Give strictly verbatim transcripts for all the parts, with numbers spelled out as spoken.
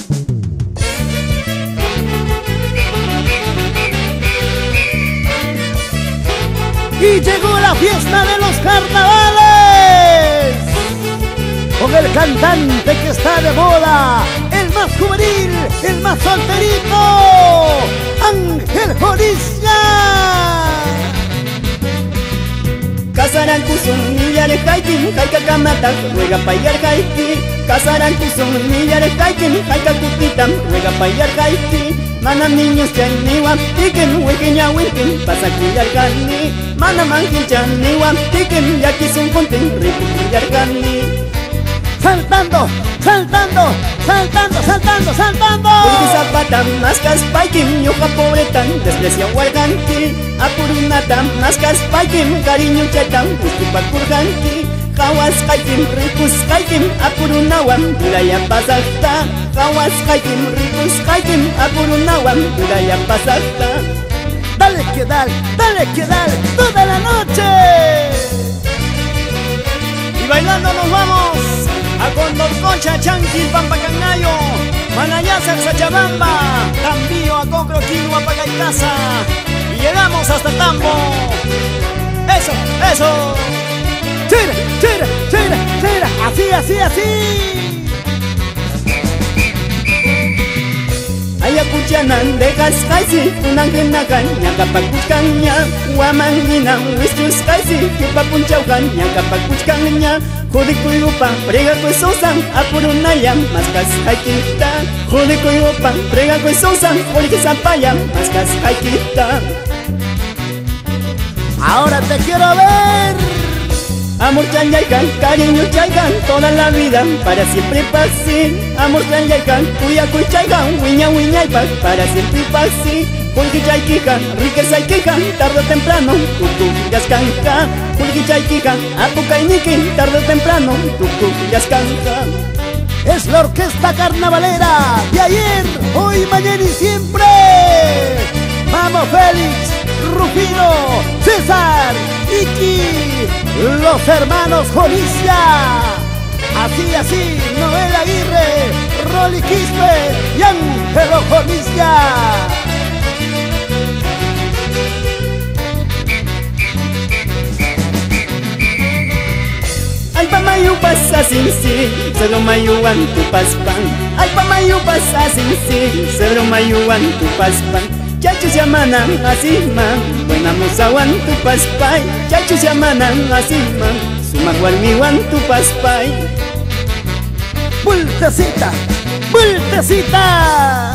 Y llegó la fiesta de los carnavales, con el cantante que está de moda, el más juvenil, el más solterito, Ángel Joricia. Casaran kusun millares kaitin, haika kamata, ruega payar kaiti. Casaran kusun millares kaitin, haika kutitam, ruega payar kaiti. Mana niños chaniwa, tiken huequeña huequen, pasa kuyar gani. Mana manjin chaniwa, tiken yakisun ponten, rico kuyar gani. Saltando, saltando, saltando, saltando, saltando. Porque zapata mascas paikin, yoja pobretan, desprecia huarganti. Apurunata mascas paikin, cariño chetan, gustipa kurganti. Jawas kaikin, ricus kaikin, apurunawan, budaya pasakta. Jawas kaikin, ricus kaikin, apurunawan, budaya pasakta. Dale que dale, dale que dale, toda la noche. Y bailando nos vamos a Condorconcha, Chanquil, Pampacangayo, Manayasa, Sachabamba, Tambío, Acocro, Quilua, Pagaitasa. Y llegamos hasta Tambo. Eso, eso. Chira, chira, chira, chira. Así, así, así. Ayacuchanan de Cascaisi, Unangenacan, Yacapacuchcaña, Huamangina, Wistus Kaisi, Kipapunchaucan, Yacapacuchcaña, Jodicuyupa, Prega Cuesosan, Apurunayam, Mascas Haikita, Jodicuyupa, Prega Cuesosan, Jodicapayam, Mascas Haikita. Ahora te quiero ver. Amor chayaikan, cariño chaykan, toda la vida, para siempre pasi. Amor chayaikan, cuya cuy chaykan, wiña wiñaipan, para siempre pasi. Pulqui chaykikan, riqueza chaykikan, tarde o temprano, tutu yaskanka. Pulqui chaykikan, apukainikin, tarde o temprano, tutu yaskanka. Es la orquesta carnavalera de ayer, hoy, mañana y siempre. Vamos Félix, Rufino, César, Iki, los hermanos Joricia. Así, así, Noel Aguirre, Rolly Quispe y Ángelo Joricia. Ay pa mayu pasa sin si, cedro mayuan tu paspan. Ay pa mayu pasa sin si, cedro mayuan tu paspan. Chachus llamanan así man, buena musawan tu paspay. Chachus llamanan así man, sumagualmiwan tu paspay. Vueltecita, vueltecita.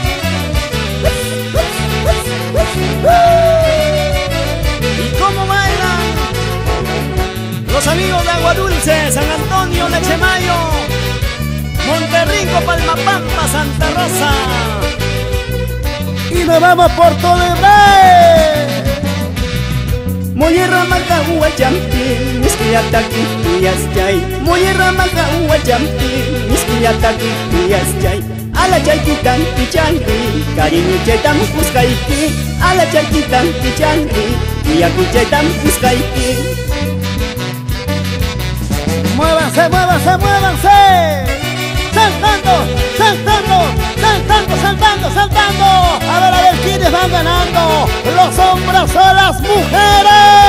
¿Y cómo bailan los amigos de Agua Dulce, San Antonio, Lechemayo, Monterrico, Palmapampa, Santa Rosa? Y nos vamos por todo el rey. Moyerra maga huayampi, miskiyataki tuyasjay. Moyerra maga huayampi, miskiyataki tuyasjay. Ala chaykitan pichanri, cariño chaytan kuskaiki. Ala chaykitan pichanri, kuyaku chaytan kuskaiki. Muévanse, muévanse, muévanse. Saltando, saltando, saltando, saltando, saltando. A ver, a ver quiénes van ganando. Los hombres o las mujeres.